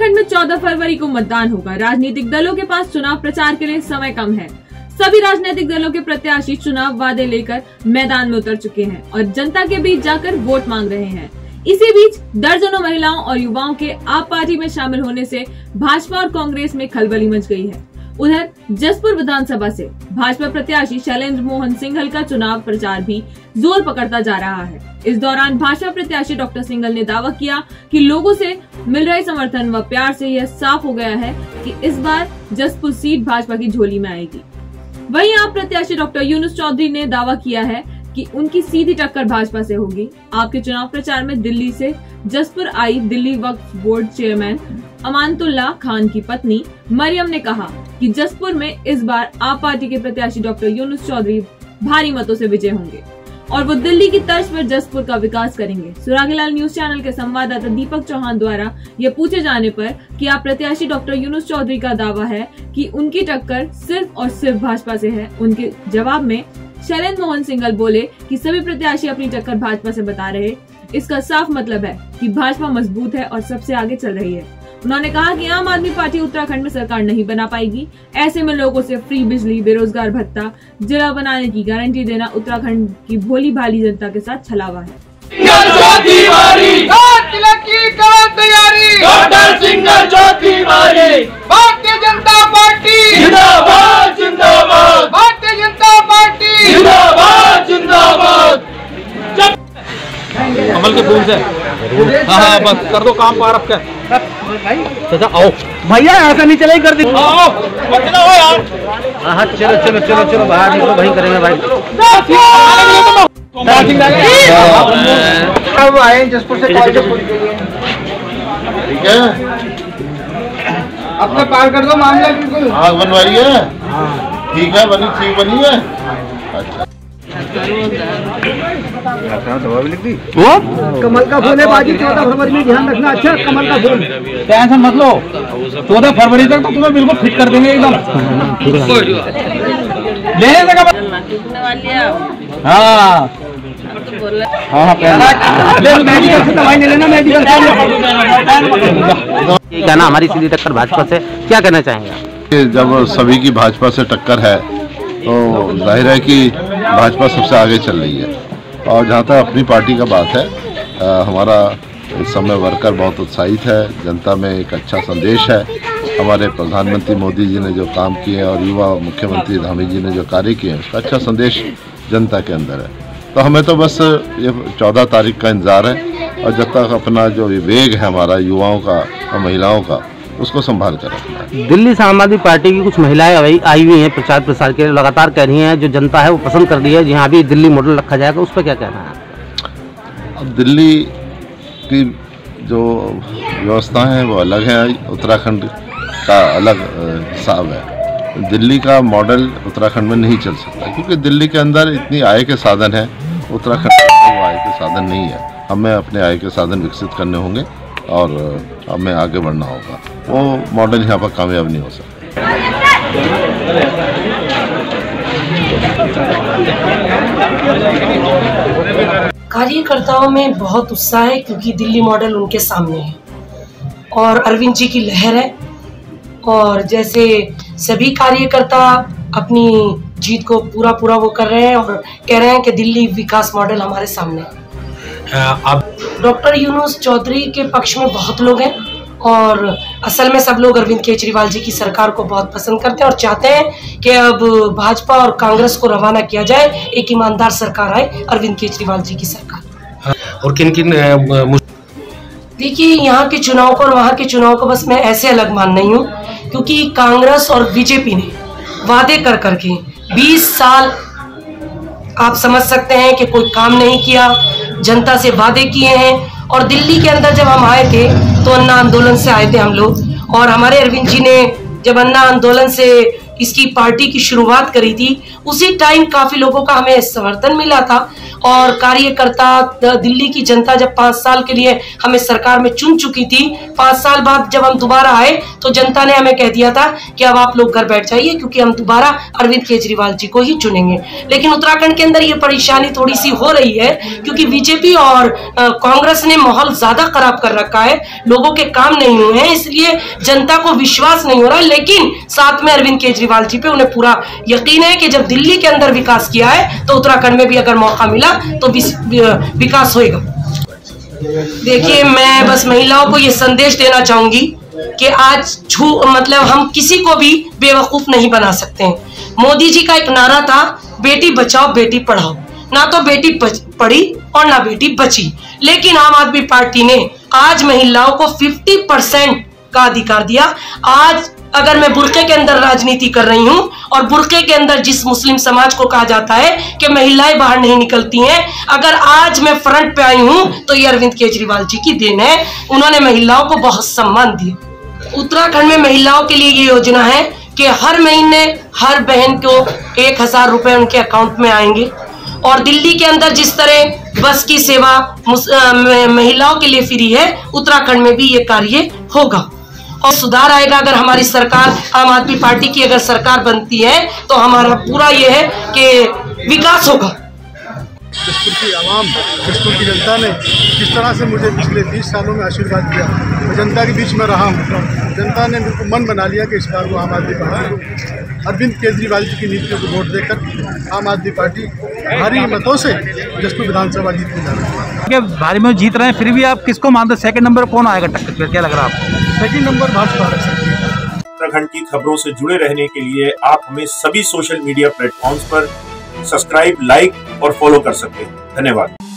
उत्तराखंड में 14 फरवरी को मतदान होगा। राजनीतिक दलों के पास चुनाव प्रचार के लिए समय कम है। सभी राजनीतिक दलों के प्रत्याशी चुनाव वादे लेकर मैदान में उतर चुके हैं और जनता के बीच जाकर वोट मांग रहे हैं। इसी बीच दर्जनों महिलाओं और युवाओं के आप पार्टी में शामिल होने से भाजपा और कांग्रेस में खलबली मच गई है। उधर जसपुर विधानसभा से भाजपा प्रत्याशी शैलेंद्र मोहन सिंघल का चुनाव प्रचार भी जोर पकड़ता जा रहा है। इस दौरान भाजपा प्रत्याशी डॉक्टर सिंघल ने दावा किया कि लोगों से मिल रहे समर्थन व प्यार से यह साफ हो गया है कि इस बार जसपुर सीट भाजपा की झोली में आएगी। वहीं आप प्रत्याशी डॉक्टर यूनुस चौधरी ने दावा किया है कि उनकी सीधी टक्कर भाजपा से होगी। आपके चुनाव प्रचार में दिल्ली से जसपुर आई दिल्ली वक्फ बोर्ड चेयरमैन अमानतुल्लाह खान की पत्नी मरियम ने कहा कि जसपुर में इस बार आप पार्टी के प्रत्याशी डॉक्टर यूनुस चौधरी भारी मतों से विजय होंगे और वो दिल्ली की तर्ज पर जसपुर का विकास करेंगे। सुरागीलाल न्यूज चैनल के संवाददाता दीपक चौहान द्वारा ये पूछे जाने पर कि आप प्रत्याशी डॉक्टर यूनुस चौधरी का दावा है कि उनकी टक्कर सिर्फ और सिर्फ भाजपा से है, उनके जवाब में शैलेंद्र मोहन सिंघल बोले कि सभी प्रत्याशी अपनी टक्कर भाजपा से बता रहे। इसका साफ मतलब है कि भाजपा मजबूत है और सबसे आगे चल रही है। उन्होंने कहा कि आम आदमी पार्टी उत्तराखंड में सरकार नहीं बना पाएगी। ऐसे में लोगों से फ्री बिजली, बेरोजगार भत्ता, जिला बनाने की गारंटी देना उत्तराखंड की भोली भाली जनता के साथ छलावा है। भारतीय जनता पार्टी जिंदाबाद, जिंदाबाद। भारतीय जनता पार्टी जिंदाबाद, जिंदाबाद। कमल के फूल से हाँ बस कर दो काम पार आपका। चाचा आओ भैया, ऐसा नहीं चले कर दी। आओ बचना हो यार। हाँ चलो चलो चलो चलो बाहर निकलो, वहीं करेंगे भाई। अब आए जसपुर से कॉलेज, ठीक है, अपना पार कर दो मामला बिल्कुल। आग बनवाई है, ठीक है, बनी ठीक बनी है। दवा भी लिख दी। वो कमल का फूल है बाजी, 14 फरवरी में ध्यान रखना। अच्छा कमल का फूल, टेंशन मत लो, 14 फरवरी तक तो तुम्हें बिल्कुल फिट कर देंगे एकदम। हाँ मेडिकल से दवाई ले लेना, मेडिकल कहना हमारी सीधी टक्कर भाजपा से, क्या कहना चाहेंगे? जब सभी की भाजपा से टक्कर है तो जाहिर है कि भाजपा सबसे आगे चल रही है। और जहाँ तक अपनी पार्टी का बात है, हमारा इस समय वर्कर बहुत उत्साहित है, जनता में एक अच्छा संदेश है। हमारे प्रधानमंत्री मोदी जी ने जो काम किए और युवा मुख्यमंत्री धामी जी ने जो कार्य किए हैं, उसका अच्छा संदेश जनता के अंदर है। तो हमें तो बस ये 14 तारीख का इंतज़ार है और जब तक अपना जो विवेक है हमारा युवाओं का और महिलाओं का, उसको संभाल कर रखना है। दिल्ली से आम आदमी पार्टी की कुछ महिलाएं आई हुई हैं प्रचार प्रसार के लिए, लगातार कह रही हैं जो जनता है वो पसंद कर रही है, जहाँ भी दिल्ली मॉडल रखा जाएगा, उस पर क्या कहना है? अब दिल्ली की जो व्यवस्था है वो अलग है, उत्तराखंड का अलग हिसाब है। दिल्ली का मॉडल उत्तराखंड में नहीं चल सकता क्योंकि दिल्ली के अंदर इतनी आय के साधन है, उत्तराखंड में वो आय के साधन नहीं है। हमें अपने आय के साधन विकसित करने होंगे और हमें आगे बढ़ना होगा। वो मॉडल यहाँ पर कामयाब नहीं हो सकता। कार्यकर्ताओं में बहुत उत्साह है क्योंकि दिल्ली मॉडल उनके सामने है और अरविंद जी की लहर है। और जैसे सभी कार्यकर्ता अपनी जीत को पूरा वो कर रहे हैं और कह रहे हैं कि दिल्ली विकास मॉडल हमारे सामने है। डॉक्टर यूनुस चौधरी के पक्ष में बहुत लोग हैं और असल में सब लोग अरविंद केजरीवाल जी की सरकार को बहुत पसंद करते हैं और चाहते हैं कि अब भाजपा और कांग्रेस को रवाना किया जाए, एक ईमानदार सरकार आए, अरविंद केजरीवाल जी की सरकार। और किन किन देखिए, यहाँ के चुनाव को और वहाँ के चुनाव को बस मैं ऐसे अलग मान नहीं हूँ क्योंकि कांग्रेस और बीजेपी ने वादे कर करके 20 साल आप समझ सकते हैं कि कोई काम नहीं किया, जनता से वादे किए हैं। और दिल्ली के अंदर जब हम आए थे तो अन्ना आंदोलन से आए थे हम लोग, और हमारे अरविंद जी ने जब अन्ना आंदोलन से इसकी पार्टी की शुरुआत करी थी, उसी टाइम काफी लोगों का हमें समर्थन मिला था और कार्यकर्ता, दिल्ली की जनता जब 5 साल के लिए हमें सरकार में चुन चुकी थी, 5 साल बाद जब हम दोबारा आए तो जनता ने हमें कह दिया था कि अब आप लोग घर बैठ जाइए क्योंकि हम दोबारा अरविंद केजरीवाल जी को ही चुनेंगे। लेकिन उत्तराखंड के अंदर ये परेशानी थोड़ी सी हो रही है क्योंकि बीजेपी और कांग्रेस ने माहौल ज्यादा खराब कर रखा है, लोगों के काम नहीं हुए हैं, इसलिए जनता को विश्वास नहीं हो रहा। लेकिन साथ में अरविंद केजरीवाल जी पे उन्हें पूरा यकीन है कि जब दिल्ली के अंदर विकास किया है तो उत्तराखंड में भी अगर मौका मिला तो विकास होएगा। देखिए, मैं बस महिलाओं को ये संदेश देना चाहूंगी कि आज मतलब हम किसी को भी बेवकूफ नहीं बना सकते हैं। मोदी जी का एक नारा था, बेटी बचाओ बेटी पढ़ाओ, ना तो बेटी पढ़ी और ना बेटी बची। लेकिन आम आदमी पार्टी ने आज महिलाओं को 50% का अधिकार दिया। आज अगर मैं बुर्के के अंदर राजनीति कर रही हूं और बुर्के के अंदर जिस मुस्लिम समाज को कहा जाता है कि महिलाएं बाहर नहीं निकलती हैं, अगर आज मैं फ्रंट पे आई हूं तो ये अरविंद केजरीवाल जी की देन है। उन्होंने महिलाओं को बहुत सम्मान दिया। उत्तराखंड में महिलाओं के लिए ये योजना है कि हर महीने हर बहन को 1000 रुपए उनके अकाउंट में आएंगे। और दिल्ली के अंदर जिस तरह बस की सेवा महिलाओं के लिए फ्री है, उत्तराखंड में भी ये कार्य होगा और सुधार आएगा। अगर हमारी सरकार, आम आदमी पार्टी की अगर सरकार बनती है तो हमारा पूरा ये है कि विकास होगा। जसपुर की आवाम, जसपुर की जनता ने जिस तरह से मुझे पिछले 20 सालों में आशीर्वाद दिया, मैं जनता के बीच में रहा हूँ। जनता ने मेरे को मन बना लिया कि इस बार वो आम आदमी पार्टी, अरविंद केजरीवाल जी की नीतियों को वोट देकर आम आदमी पार्टी भारी मतों से जसपुर विधानसभा जीतने जा रही है। भारी में जीत रहे हैं, फिर भी आप किसको मानते? सेकंड नंबर कौन आएगा टक्कर? क्या लग रहा है आपको? सेकंड नंबर भाजपा रख सकती है। उत्तराखंड की खबरों से जुड़े रहने के लिए आप हमें सभी सोशल मीडिया प्लेटफॉर्म्स पर सब्सक्राइब, लाइक और फॉलो कर सकते हैं। धन्यवाद।